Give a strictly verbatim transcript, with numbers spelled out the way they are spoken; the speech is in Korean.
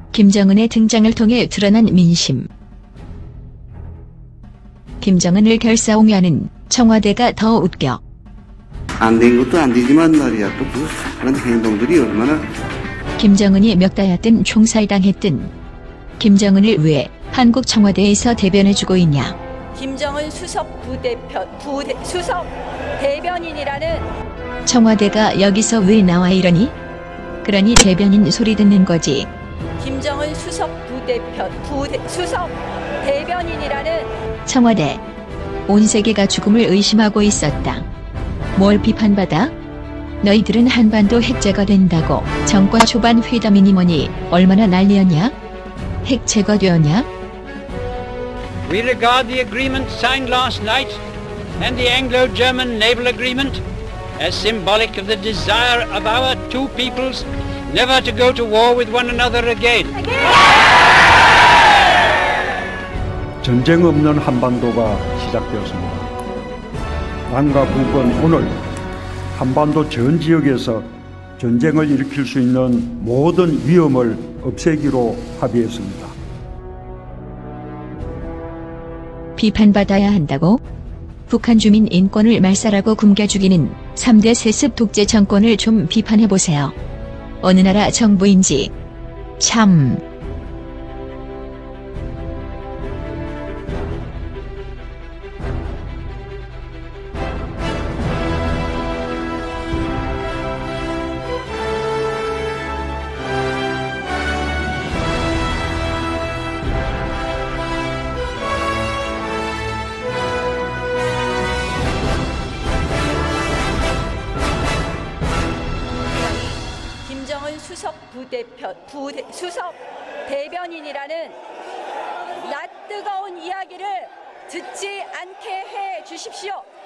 김정은의 등장을 통해 드러난 민심. 김정은을 결사옹위하는 청와대가 더 웃겨. 안 된 것도 안 되지만 말이야. 또 그 그런 행동들이 얼마나. 김정은이 몇 달였든 총살당했든 김정은을 왜 한국 청와대에서 대변해주고 있냐. 김정은 수석 부대표, 부대, 수석 대변인이라는 청와대가 여기서 왜 나와 이러니? 그러니 대변인 소리 듣는 거지. 김정은 수석 부대표, 부대, 수석 대변인이라는 청와대. 온 세계가 죽음을 의심하고 있었다. 뭘 비판받아? 너희들은 한반도 핵 제거된다고 정권 초반 회담이니 뭐니 얼마나 난리였냐? 핵 제거되었냐? We regard the agreement signed last night and the Anglo-German naval agreement as symbolic of the desire of our two peoples never to go to war with one another again. 전쟁 없는 한반도가 시작되었습니다. 남과 북은 오늘 한반도 전 지역에서 전쟁을 일으킬 수 있는 모든 위험을 없애기로 합의했습니다. 비판받아야 한다고? 북한 주민 인권을 말살하고 굶겨 죽이는 삼 대 세습 독재 정권을 좀 비판해보세요. 어느 나라 정부인지. 참. 김정은 수석 부대표, 부대, 수석 대변인이라는 낯뜨거운 이야기를 듣지 않게 해 주십시오.